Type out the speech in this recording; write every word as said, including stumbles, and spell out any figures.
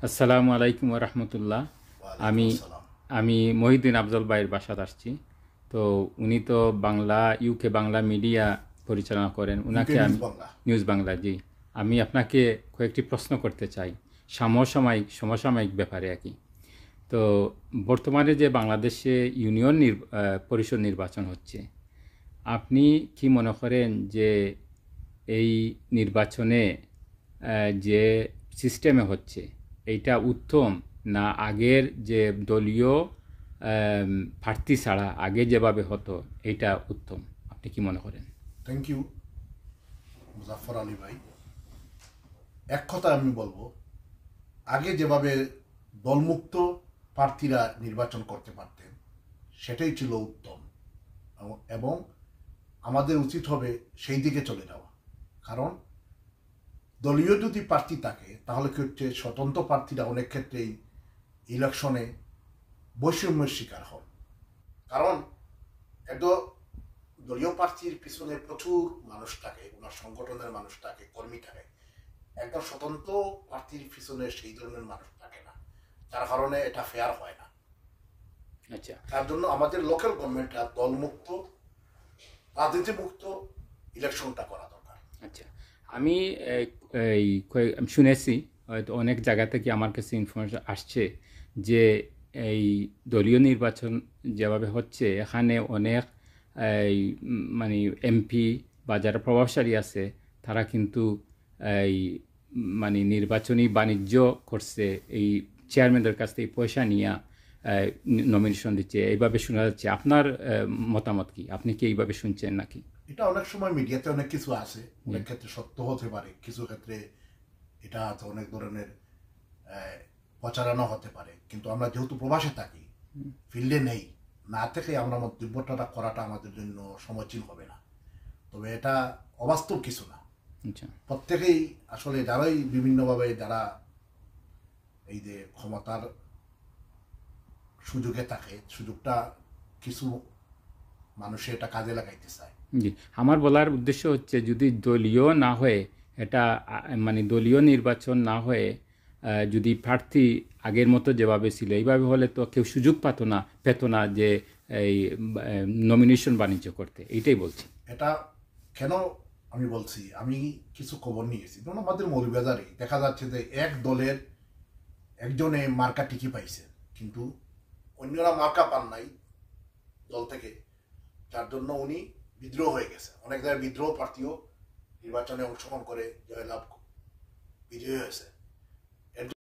আসসালামু আলাইকুম রহমতুল্লাহ। আমি ওয়ালাইকুম আসসালাম। আমি মহিউদ্দিন আফজল ভাইয়ের বাসাত আসছি। তো উনি তো বাংলা ইউকে বাংলা মিডিয়া পরিচালনা করেন, ইউকে উনাকে নিউজ আমি বাংলা। নিউজ বাংলা, জি। আমি আপনাকে কয়েকটি প্রশ্ন করতে চাই সমসাময়িক সমসাময়িক ব্যাপারে আর কি। তো বর্তমানে যে বাংলাদেশে ইউনিয়ন নির- আহ, পরিষদ নির্বাচন হচ্ছে, আপনি কি মনে করেন যে এই নির্বাচনে আহ, যে সিস্টেমে হচ্ছে এইটা উত্তম, না আগের যে দলীয় আম, প্রার্থী ছাড়া আগে যেভাবে হতো এইটা উত্তম? আপনি কি মনে করেন? থ্যাংক ইউ মুজাফফর আলী ভাই। এক কথা আমি বলবো, আগে যেভাবে দলমুক্ত প্রার্থীরা নির্বাচন করতে পারতেন সেটাই ছিল উত্তম, এবং- এবং আমাদের উচিত হবে সেই দিকে চলে যাওয়া। কারণ দলীয় যদি প্রার্থী থাকে তাহলে কি হচ্ছে, স্বতন্ত্র প্রার্থীরা অনেক ক্ষেত্রেই ইলেকশনে বৈষম্যের শিকার হন। কারণ এত দলীয় প্রার্থীর পিছনে প্রচুর মানুষ থাকে, ওনার সংগঠনের মানুষ থাকে, কর্মী থাকে। একদম স্বতন্ত্র প্রার্থীর পিছনে সেই ধরনের মানুষ থাকে না, যার কারণে এটা ফেয়ার হয় না। আচ্ছা। তার জন্য আমাদের লোকাল গভর্নমেন্টটা দলমুক্ত, রাজনীতিমুক্ত ইলেকশনটা করা দরকার। আচ্ছা, আমি এই এই কয়েক- আমি শুনেছি, হয়তো অনেক জায়গা থেকে আমার কাছে ইনফরমেশন আসছে যে এই দলীয় নির্বাচন যেভাবে হচ্ছে এখানে অনেক এই উম, মানে এমপি বা যারা প্রভাবশালী আছে তারা কিন্তু এই উম, মানে নির্বাচনী বাণিজ্য করছে, এই চেয়ারম্যানদের কাছ থেকে পয়সা নিয়ে নমিনেশন দিচ্ছে, এইভাবে শোনা যাচ্ছে। আপনার আহ, মতামত কি? আপনি কি এইভাবে শুনছেন নাকি? এটা অনেক সময় মিডিয়াতে অনেক কিছু আছে, জি। অনেক ক্ষেত্রে সত্য হতে পারে, কিছু ক্ষেত্রে এটা হয়তো অনেক ধরনের আহ, প্রচারণা হতে পারে। কিন্তু আমরা যেহেতু প্রবাসে থাকি, ফিল্ডে নেই, না থেকে আমরা মন্তব্যটা করাটা আমাদের জন্য সমীচীন হবে না। তবে এটা অবাস্তব কিছু না। আচ্ছা। প্রত্যেকেই আসলে যারাই বিভিন্নভাবে যারা এই যে ক্ষমতার সুযোগে থাকে, সুযোগটা কিছু মানুষে এটা কাজে লাগাইতে চায়। জি, আমার বলার উদ্দেশ্য হচ্ছে যদি দলীয় না হয়ে এটা আ, মানে দলীয় নির্বাচন না হয়ে আহ, যদি প্রার্থী আগের মতো যেভাবে ছিল এইভাবে হলে তো কেউ সুযোগ পেত না পেত না যে এই নমিনেশন বাণিজ্য করতে, এইটাই বলছি। এটা কেন আমি বলছি, আমি কিছু খবর নিয়েছি। যেমন আমাদের মৌলভীবাজারে দেখা যাচ্ছে যে এক দলের একজনে মার্কা টিকি পাইছে, কিন্তু অন্যরা মার্কা পান নাই দল থেকে, যার জন্য উনি বিদ্রোহ হয়ে গেছে। অনেক জায়গায় বিদ্রোহ প্রার্থীও নির্বাচনে অংশগ্রহণ করে জয়লাভ বিজয়ী হয়েছে।